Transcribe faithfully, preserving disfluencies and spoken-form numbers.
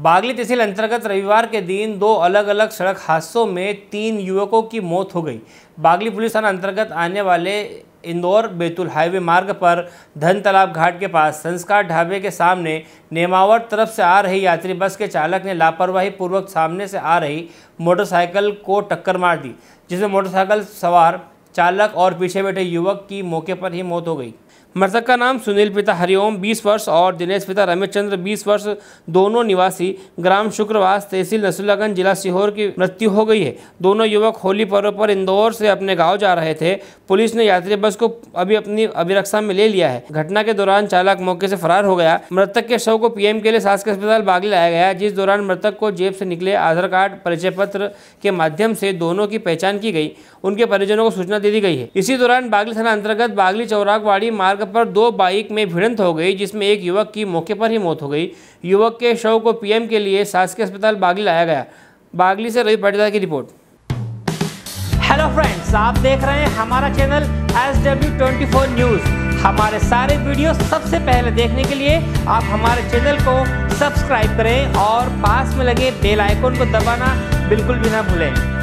बागली तहसील अंतर्गत रविवार के दिन दो अलग अलग सड़क हादसों में तीन युवकों की मौत हो गई। बागली पुलिस थाना अंतर्गत आने वाले इंदौर बैतूल हाईवे मार्ग पर धन तालाब घाट के पास संस्कार ढाबे के सामने नेमावर तरफ से आ रही यात्री बस के चालक ने लापरवाही पूर्वक सामने से आ रही मोटरसाइकिल को टक्कर मार दी, जिसमें मोटरसाइकिल सवार चालक और पीछे बैठे युवक की मौके पर ही मौत हो गई। मृतक का नाम सुनील पिता हरिओम बीस वर्ष और दिनेश पिता रमेश चंद्र बीस वर्ष, दोनों निवासी ग्राम शुक्रवास तहसील नसरुल्लागंज जिला सीहोर की मृत्यु हो गई है। दोनों युवक होली पर्व पर इंदौर से अपने गांव जा रहे थे। पुलिस ने यात्री बस को अभी अपनी अभिरक्षा में ले लिया है। घटना के दौरान चालक मौके से फरार हो गया। मृतक के शव को पीएम के लिए शासकीय अस्पताल बागली लाया गया, जिस दौरान मृतक को जेब से निकले आधार कार्ड परिचय पत्र के माध्यम से दोनों की पहचान की गई। उनके परिजनों को सूचना दे दी गई है। इसी दौरान बागली थाना अंतर्गत बागली चौरागवाड़ी मार्ग पर दो बाइक में भिड़ंत हो गई, जिसमें एक युवक की मौके पर ही मौत हो गई। युवक के शव को पीएम के लिए शासकीय अस्पताल बागली लाया गया। बागली से रवि पाटीदार की रिपोर्ट। हेलो फ्रेंड्स, आप देख रहे हैं हमारा channel S W twenty four news. हमारे सारे वीडियो सबसे पहले देखने के लिए आप हमारे चैनल को सब्सक्राइब करें और पास में लगे बेल आइकन को दबाना बिल्कुल भी ना भूलें।